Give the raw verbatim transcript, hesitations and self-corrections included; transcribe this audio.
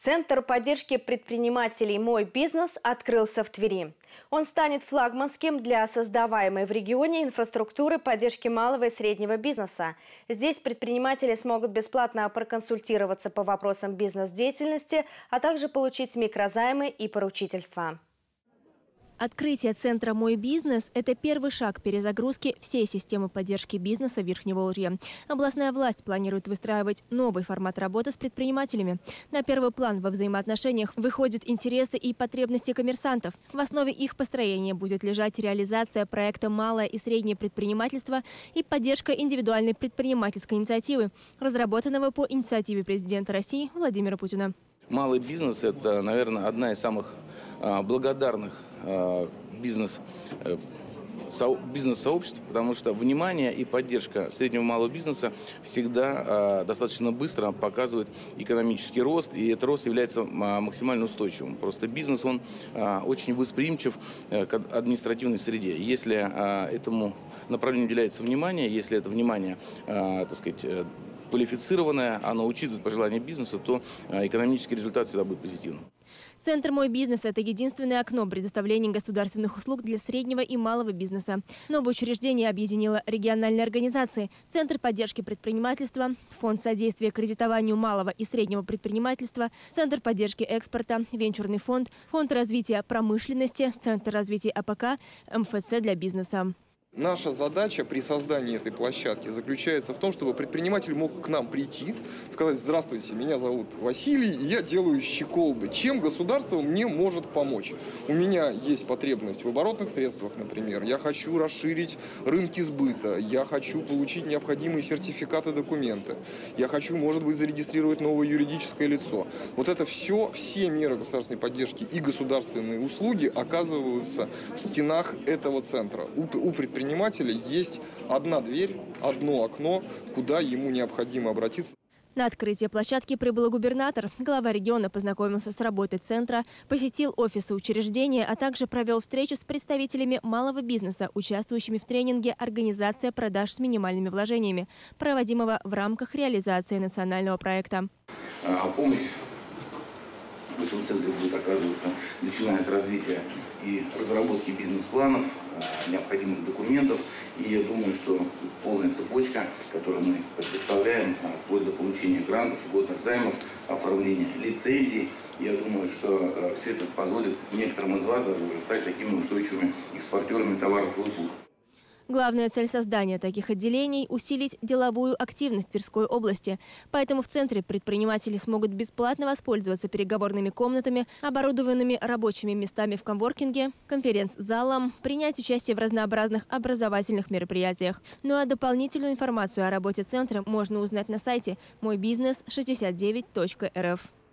Центр поддержки предпринимателей «Мой бизнес» открылся в Твери. Он станет флагманским для создаваемой в регионе инфраструктуры поддержки малого и среднего бизнеса. Здесь предприниматели смогут бесплатно проконсультироваться по вопросам бизнес-деятельности, а также получить микрозаймы и поручительства. Открытие центра «Мой бизнес» – это первый шаг перезагрузки всей системы поддержки бизнеса Верхневолжья. Областная власть планирует выстраивать новый формат работы с предпринимателями. На первый план во взаимоотношениях выходят интересы и потребности коммерсантов. В основе их построения будет лежать реализация проекта «Малое и среднее предпринимательство» и поддержка индивидуальной предпринимательской инициативы, разработанного по инициативе президента России Владимира Путина. Малый бизнес – это, наверное, одна из самых благодарных бизнес, бизнес-сообществ, потому что внимание и поддержка среднего и малого бизнеса всегда достаточно быстро показывает экономический рост, и этот рост является максимально устойчивым. Просто бизнес, он очень восприимчив к административной среде. Если этому направлению уделяется внимание, если это внимание, так сказать, квалифицированное, оно учитывает пожелания бизнеса, то экономический результат всегда будет позитивным. Центр «Мой бизнес» – это единственное окно предоставления государственных услуг для среднего и малого бизнеса. Новое учреждение объединило региональные организации, Центр поддержки предпринимательства, Фонд содействия кредитованию малого и среднего предпринимательства, Центр поддержки экспорта, Венчурный фонд, Фонд развития промышленности, Центр развития АПК, эм эф цэ для бизнеса. Наша задача при создании этой площадки заключается в том, чтобы предприниматель мог к нам прийти, сказать: здравствуйте, меня зовут Василий, и я делаю щеколды. Чем государство мне может помочь? У меня есть потребность в оборотных средствах, например. Я хочу расширить рынки сбыта. Я хочу получить необходимые сертификаты, документы. Я хочу, может быть, зарегистрировать новое юридическое лицо. Вот это все, все меры государственной поддержки и государственные услуги оказываются в стенах этого центра. У, у предпринимателей есть одна дверь, одно окно, куда ему необходимо обратиться. На открытие площадки прибыл губернатор. Глава региона познакомился с работой центра, посетил офисы учреждения, а также провел встречу с представителями малого бизнеса, участвующими в тренинге «Организация продаж с минимальными вложениями», проводимого в рамках реализации национального проекта. Помощь в этом центре будет оказываться, начиная от развития и разработки бизнес-планов, необходимых документов. И я думаю, что полная цепочка, которую мы предоставляем, вплоть до получения грантов, льготных займов, оформления лицензий, я думаю, что все это позволит некоторым из вас даже уже стать такими устойчивыми экспортерами товаров и услуг. Главная цель создания таких отделений – усилить деловую активность Тверской области. Поэтому в центре предприниматели смогут бесплатно воспользоваться переговорными комнатами, оборудованными рабочими местами в коворкинге, конференц-залом, принять участие в разнообразных образовательных мероприятиях. Ну а дополнительную информацию о работе центра можно узнать на сайте мой бизнес шестьдесят девять точка эр эф.